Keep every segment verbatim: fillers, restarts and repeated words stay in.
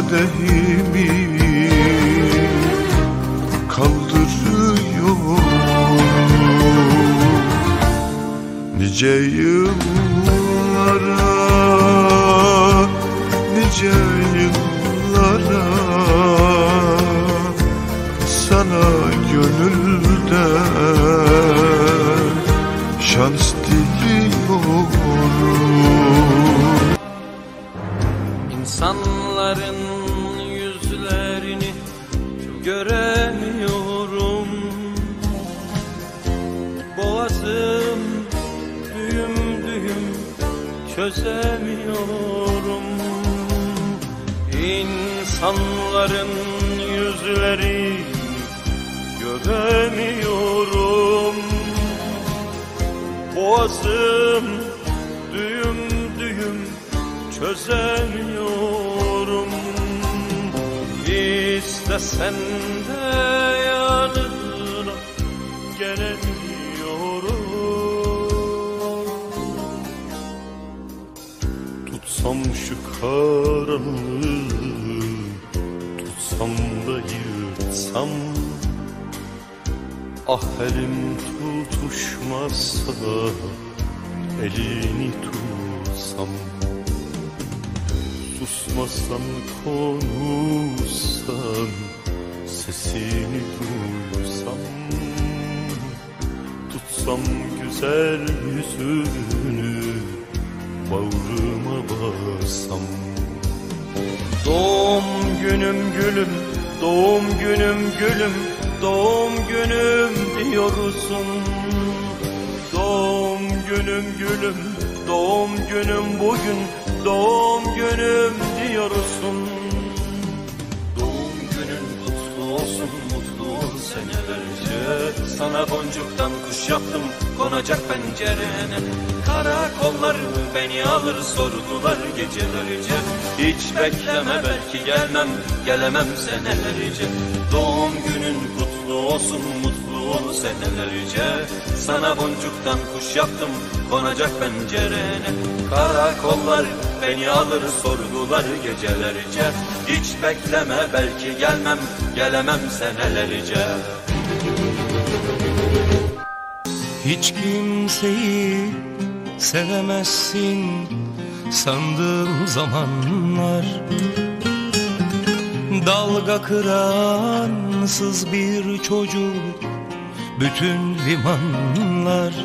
kadehimi kaldırıyorum. Nice yıllara, nice yıllara sana gönülden şans diliyorum. İnsanların yüzlerini göremiyorum. Boğazım düğüm düğüm çözemiyorum. İnsanların yüzlerini göremiyorum. Boğazım düğüm düğüm çözemiyorum. İstesen de yanına gelemiyorum. Tutsam şu karanlığı, tutsam da yırtsam, ah elim tutuşmazsa elini tutsam. Susmasan konuşsan, sesini duysam, tutsam güzel yüzünü bağrıma bassam. Doğum günüm gülüm, doğum günüm gülüm, doğum günüm diyorsun. Doğum günüm gülüm, doğum günüm bugün, doğum günüm diyorsun. Doğum günün kutlu olsun, mutlu ol senelerce. Sana boncuktan kuş yaptım, konacak pencerene. Karakollar beni alır, sordular gecelerce. Hiç bekleme, belki gelmem, gelemem senelerce. Doğum günün kutlu olsun, mutlu ol senelerce. Sana boncuktan kuş yaptım, konacak pencerene. Karakollar beni alır, sordular gecelerce. Hiç bekleme, belki gelmem, gelemem senelerce. Hiç kimseyi sevemezsin sandığım zamanlar, dalga kıransız bir çocuk bütün limanlar,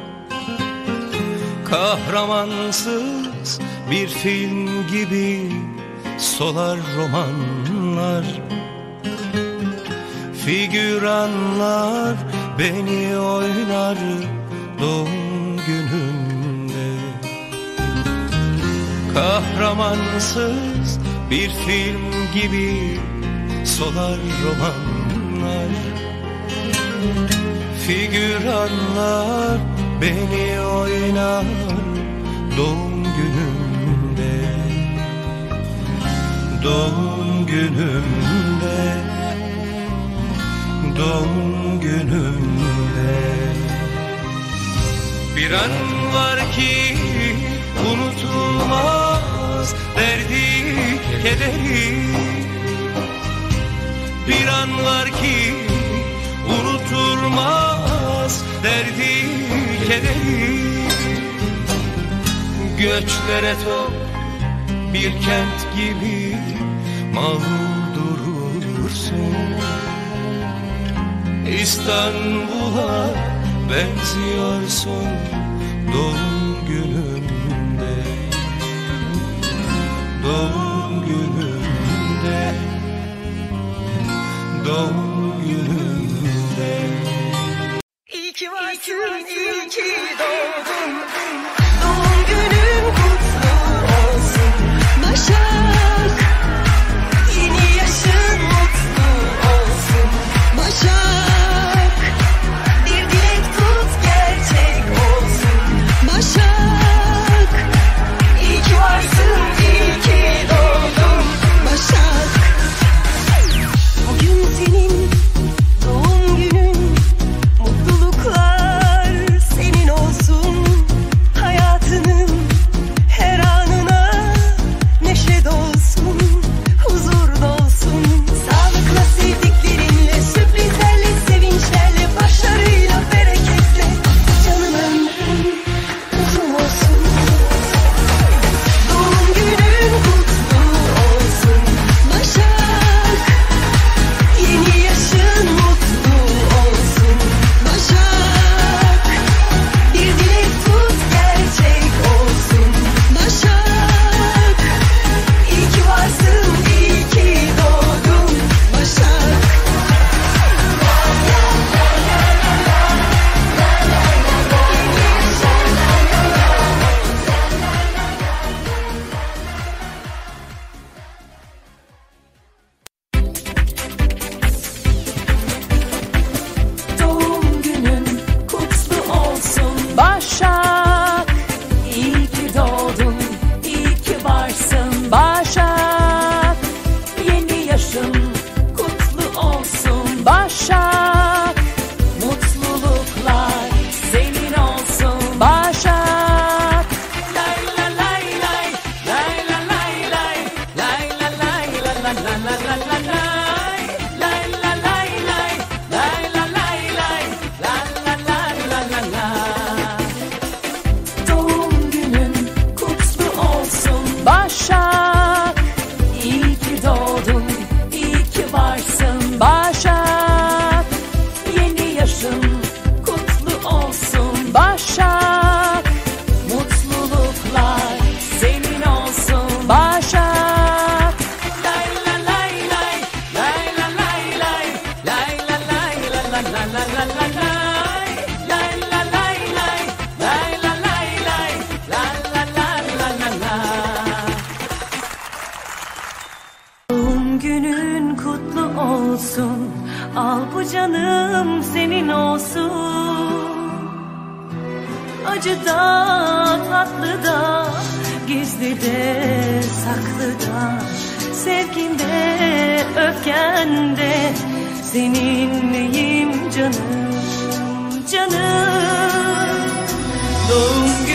kahramansız bir film gibi solar romanlar, figüranlar beni oynar doğum günümde. Kahramansız bir film gibi solar romanlar, figüranlar beni oynar doğum günümde. Doğum günümde, doğum günümde. Bir an var ki unutulmaz derdi kederi. Bir an var ki unutulmaz derdi kederi. Göçlere tok bir kent gibi mağrur durursun. İstanbul'a benziyorsun doğum günümde. Doğum günümde, doğum günümde. İyi ki varsın, iyi ki doğdun. Doğum günün kutlu olsun Başak. Yeni yaşın mutlu olsun Başak. Bir dilek tut gerçek olsun Başak. İyi ki varsın, iyi ki doğdun Başak. Bugün senin doğum günün, mutluluklar senin olsun. Hayatının Al bu canım senin olsun. Acıda, tatlıda, gizlide, saklıda, sevginde, öfkende seninleyim canım, canım. Doğum